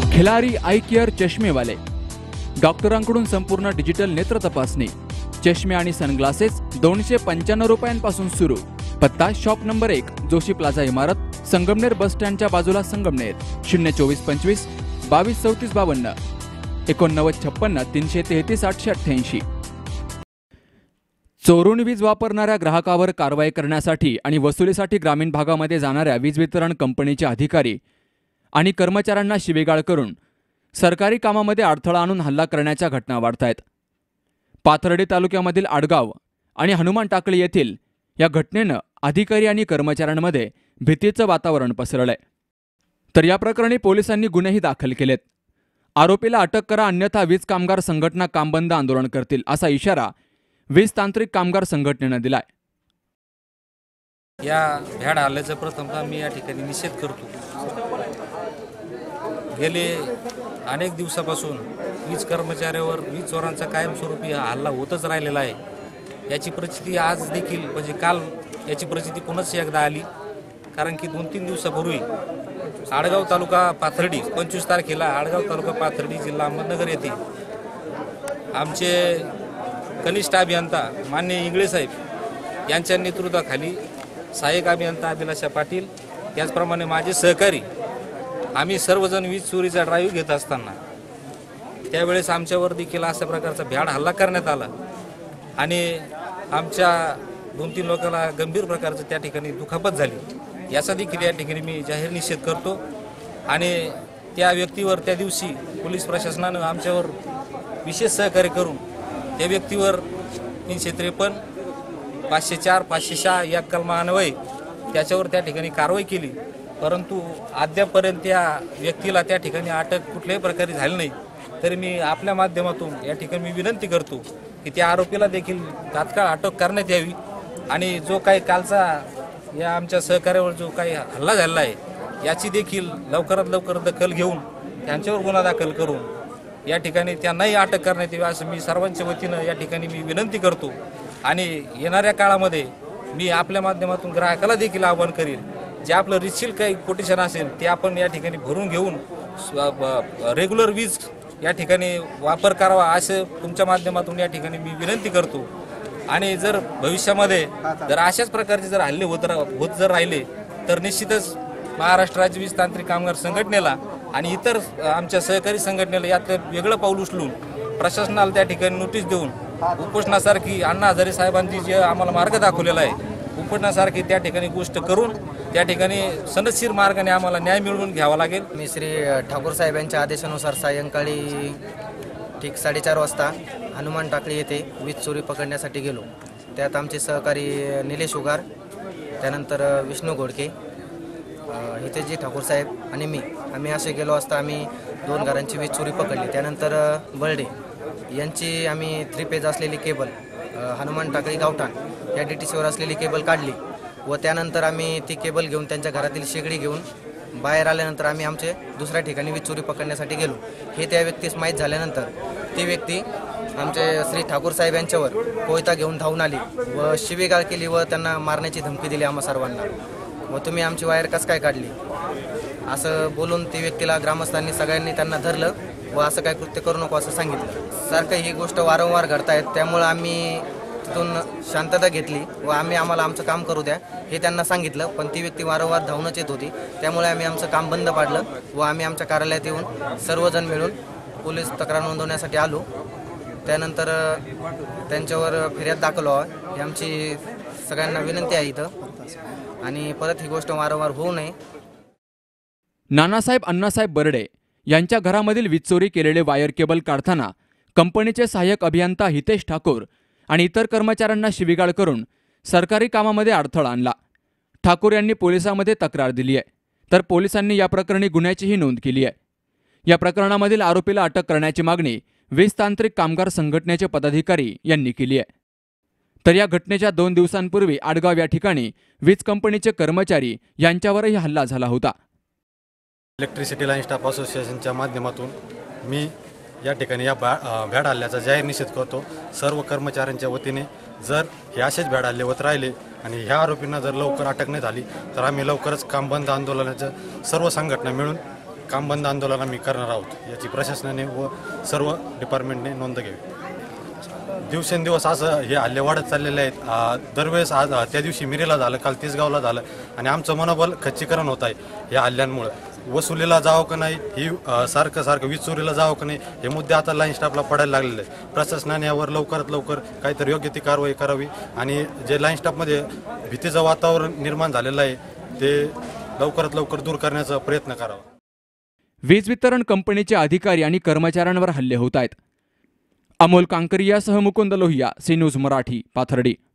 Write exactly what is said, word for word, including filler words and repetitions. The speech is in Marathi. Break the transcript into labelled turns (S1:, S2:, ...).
S1: खिलारी आई केअर चष्मेवाले, डॉक्टरांकडून संपूर्ण डिजिटल नेत्र तपासणी, चष्मे आणि सनग्लासेस दोनशे पंच्याण्णव रुपयांपासून सुरू। पत्ता शॉप नंबर एक, जोशी प्लाझा इमारत, संगमनेर बस स्टँडच्या बाजूला, संगमनेर। शून्य चोवीस पंचवीस बावीस चौतीस बावन्न एकोणनव्वद छप्पन्न तीनशे तेहतीस आठशे अठ्ठ्याऐंशी। चोरून वीज वापरणाऱ्या ग्राहकावर कारवाई करण्यासाठी आणि वसुलीसाठी ग्रामीण भागामध्ये जाणाऱ्या वीज वितरण कंपनीचे अधिकारी आणि कर्मचाऱ्यांना शिवीगाळ करून सरकारी कामामध्ये अडथळा आणून हल्ला करण्याच्या घटना वाढतायत। पाथर्डी तालुक्यामधील आडगाव आणि हनुमान टाकळी येथील या घटनेनं अधिकारी आणि कर्मचाऱ्यांमध्ये भीतीचं वातावरण पसरलंय। तर या प्रकरणी पोलिसांनी गुन्हेही दाखल केलेत। आरोपीला अटक करा, अन्यथा वीज कामगार संघटना काम बंद आंदोलन करतील, असा इशारा वीज तांत्रिक कामगार संघटनेनं दिलाय।
S2: या भ्याड हल्ल्याचा प्रथमतः मी या ठिकाणी निषेध करतो। गेले अनेक दिवसापासून वीज कर्मचाऱ्यावर वीज चोरांचा कायमस्वरूपी हा हल्ला होतच राहिलेला आहे। याची परिस्थिती आज देखील म्हणजे काल याची परिस्थिती पुन्हा एकदा आली, कारण की दोन तीन दिवसापूर्वी आडगाव तालुका पाथर्डी पंचवीस तारखेला आडगाव तालुका पाथर्डी जिल्हा अहमदनगर येथे आमचे कनिष्ठ अभियंता मान्य इंगळे साहेब यांच्या नेतृत्वाखाली सहाय्यक अभियंता अभिलाषा पाटील, त्याचप्रमाणे माझे सहकारी, आम्ही सर्वजण वीज चोरीचा ड्राईव्ह घेत असताना त्यावेळेस आमच्यावर देखील अशा प्रकारचा भ्याड हल्ला करण्यात आला आणि आमच्या दोन तीन लोकांना गंभीर प्रकारचं त्या ठिकाणी दुखापत झाली। याचा देखील या ठिकाणी मी जाहीर निषेध करतो आणि त्या व्यक्तीवर त्या दिवशी पोलीस प्रशासनानं आमच्यावर विशेष सहकार्य करून त्या व्यक्तीवर तीनशे त्रेपन्न पाचशे चार पाचशे सहा या कलमान्वये त्याच्यावर त्या ठिकाणी कारवाई केली, परंतु अद्यापपर्यंत त्या व्यक्तीला त्या ठिकाणी अटक कुठल्याही प्रकारे झाली नाही। तरी मी आपल्या माध्यमातून या ठिकाणी मी विनंती करतो की त्या आरोपीला देखील तात्काळ अटक करण्यात यावी आणि जो काही कालचा या आमच्या सहकार्यावर जो काही हल्ला झालेला आहे याची देखील लवकरात लवकर दखल घेऊन त्यांच्यावर गुन्हा दाखल करून या ठिकाणी त्यांनाही अटक करण्यात यावी असं मी सर्वांच्या वतीनं या ठिकाणी मी विनंती करतो। आणि येणाऱ्या काळामध्ये मी आपल्या माध्यमातून ग्राहकाला देखील आवाहन करेन, जे आपलं रिसिल काही कोटेशन असेल ते आपण या ठिकाणी भरून घेऊन रेग्युलर वीज या ठिकाणी वापर करावा असं तुमच्या माध्यमातून या ठिकाणी मी विनंती करतो। आणि जर भविष्यामध्ये जर अशाच प्रकारचे जर हल्ले होत होत जर राहिले तर निश्चितच महाराष्ट्र राज्य वीज तांत्रिक कामगार संघटनेला आणि इतर आमच्या सहकारी संघटनेला यात वेगळं पाऊल उचलून प्रशासनाला त्या ठिकाणी नोटीस देऊन उपोषणासारखी अण्णा हजारे साहेबांनी जे आम्हाला मार्ग दाखवलेला आहे उपोषणासारखी त्या ठिकाणी गोष्ट करून त्या ठिकाणी सनदशीर मार्गाने आम्हाला न्याय मिळवून घ्यावा लागेल।
S3: मी श्री ठाकूर साहेबांच्या आदेशानुसार सायंकाळी ठीक साडेचार वाजता हनुमान टाकळी येथे वीज चोरी पकडण्यासाठी गेलो। त्यात आमचे सहकारी निलेश उगार, त्यानंतर विष्णू घोडके, हितेजी ठाकूर साहेब आणि मी आम्ही असे गेलो असता आम्ही दोन घरांची वीज चोरी पकडली। त्यानंतर बर्डे यांची आम्ही थ्री पेज असलेली केबल हनुमान टाकळी गावठाण या डी टी सीवर असलेली केबल काढली व त्यानंतर आम्ही ती केबल घेऊन त्यांच्या घरातील शेगडी घेऊन बाहेर आल्यानंतर आम्ही आमचे दुसऱ्या ठिकाणी वीज चोरी पकडण्यासाठी गेलो। हे त्या व्यक्तीस माहीत झाल्यानंतर ती व्यक्ती आमचे श्री ठाकूर साहेब यांच्यावर कोयता घेऊन धावून आली व शिवीगाळ केली व त्यांना मारण्याची धमकी दिली आम्हा सर्वांना व तुम्ही आमची वायर कसं काय काढली असं बोलून ती व्यक्तीला ग्रामस्थांनी सगळ्यांनी त्यांना धरलं व असं काय कृत्य करू नको असं सांगितलं। सारखं ही गोष्ट वारंवार घडतायत, त्यामुळे आम्ही तिथून शांतता घेतली व आम्ही आम्हाला आमचं काम करू द्या हे त्यांना सांगितलं, पण ती व्यक्ती वारंवार धावूनच येत होती, त्यामुळे आम्ही आमचं काम बंद पाडलं व आम्ही आमच्या कार्यालयात येऊन सर्वजण मिळून पोलीस तक्रार नोंदवण्यासाठी आलो। त्यानंतर त्यांच्यावर फिर्याद दाखल व्हावी ही आमची सगळ्यांना विनंती आहे इथं आणि परत ही गोष्ट वारंवार होऊ नये।
S1: नानासाहेब अण्णासाहेब बर्डे यांच्या घरामधील वीज चोरी केलेले वायर केबल काढताना कंपनीचे सहाय्यक अभियंता हितेश ठाकूर आणि इतर कर्मचाऱ्यांना शिवीगाळ करून सरकारी कामामध्ये अडथळा आणला। ठाकूर यांनी पोलिसांमध्ये तक्रार दिली आहे, तर पोलिसांनी या प्रकरणी गुन्ह्याचीही नोंद केली आहे। या प्रकरणामधील आरोपीला अटक करण्याची मागणी वीज तांत्रिक कामगार संघटनेचे पदाधिकारी यांनी केली आहे। तर या घटनेच्या दोन दिवसांपूर्वी आडगाव या ठिकाणी वीज कंपनीचे कर्मचारी यांच्यावरही हल्ला झाला होता।
S4: इलेक्ट्रिसिटी लाईन स्टाफ असोसिएशनच्या माध्यमातून मी या ठिकाणी या भ्याड हल्ल्याचा जाहीर निषेध करतो। सर्व कर्मचाऱ्यांच्या वतीने जर हे असेच भ्याड हल्ले होत राहिले आणि ह्या आरोपींना जर लवकर अटक नाही झाली तर आम्ही लवकरच काम बंद आंदोलनाचं सर्व संघटना मिळून काम बंद आंदोलन आम्ही करणार आहोत याची प्रशासनाने व सर्व डिपार्टमेंटने नोंद घ्यावी. दिवसेंदिवस असं हे हल्ले वाढत चाललेले आहेत. आ, दरवेळेस आज आ, त्या दिवशी मिरेला झालं, काल तिसगावला झालं आणि आमचं मनोबल खच्चीकरण होत आहे या हल्ल्यांमुळं. वसुलीला जावं का नाही, ही अ, सारखं सारखं वीज चोरीला जावं का नाही, हे मुद्दे आता लाईन स्टाफला पडायला लागलेले आहेत. प्रशासनाने यावर लवकरात लवकर काहीतरी योग्य ती कारवाई करावी आणि जे लाईन स्टाफमध्ये भीतीचं वातावरण निर्माण झालेलं आहे ते लवकरात लवकर दूर करण्याचा प्रयत्न करावा.
S1: वीज वितरण कंपनीचे अधिकारी आणि कर्मचाऱ्यांवर हल्ले होत आहेत. अमोल कांकरियासह मुकुंद लोहिया, सी न्यूज मराठी, पाथर्डी.